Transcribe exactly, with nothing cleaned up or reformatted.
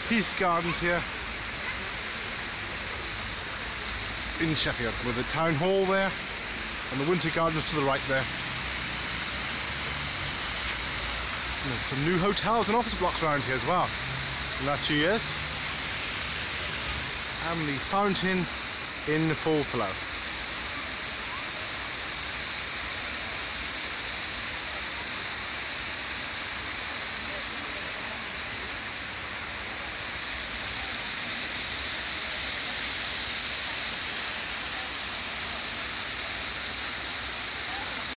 Peace Gardens here in Sheffield, with the town hall there and the winter gardens to the right there. And there's some new hotels and office blocks around here as well in the last few years. And the fountain in the full flow.